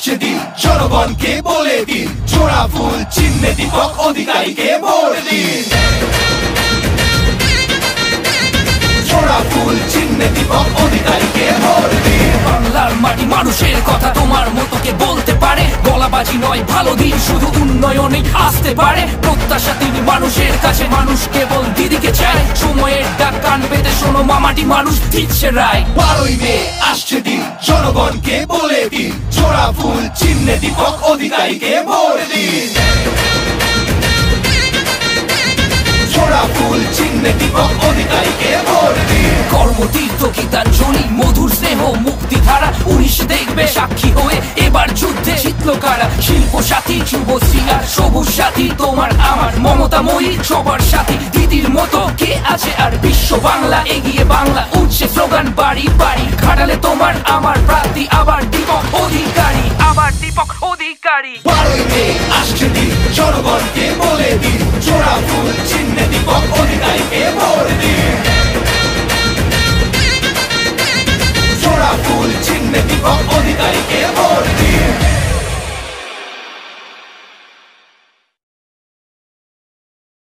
আসছে দিন, জনগণকে বলে দিন, জোড়া ফুল চিহ্নে দীপক অধিকারীকে ভোট দিন। জোড়া ফুল চিহ্নে দীপক অধিকারীকে ভোট দিন। বাংলার মাটি মানুষের কথা তোমার মতো কে বলতে পারে? গলাবাজি নয়, ভালো দিন শুধু উন্নয়নে আসতে পারে। প্রত্যাশা তিনি মানুষের কাছে, মানুষ কেবল দিদিকে চায়। সময়ের ডাক কান পেতে শোনো, মামাটি মানুষ দিচ্ছে রায়। 12ই মে আসছে দিন, জনগণকে বলে দিন, জোড়া ফুল চিহ্নে দীপক অধিকারীকে ভোট দিন। জোড়া ফুল চিহ্নে দীপক অধিকারীকে ভোট দিন। কর্মতীর্থ গীতাঞ্জলি, মধুর স্নেহ মুক্তিধারা, 19 দেখবে সাক্ষী হয়ে এবার যুদ্ধে জিতলো কারা। শিল্প সাথী, যুবশ্রী আর সবুজ সাথী, তোমার আমার মমতাময়ী সবার সাথী। দিদির মতো কে আছে আর? বিশ্ব বাংলা এগিয়ে, বাংলা উঠছে স্লোগান বাড়ি বাড়ি। ঘাটালে তোমার আমার প্রার্থী আবার দীপক অধিকারী, আবার দীপক অধিকারী। 12ই মে আসছে দিন, জনগণকে বলে দিন, জোড়া ফুল চিহ্নে দীপক অধিকারীকে ভোট দিন। জোড়া ফুল চিহ্নে দীপক অধিকারীকে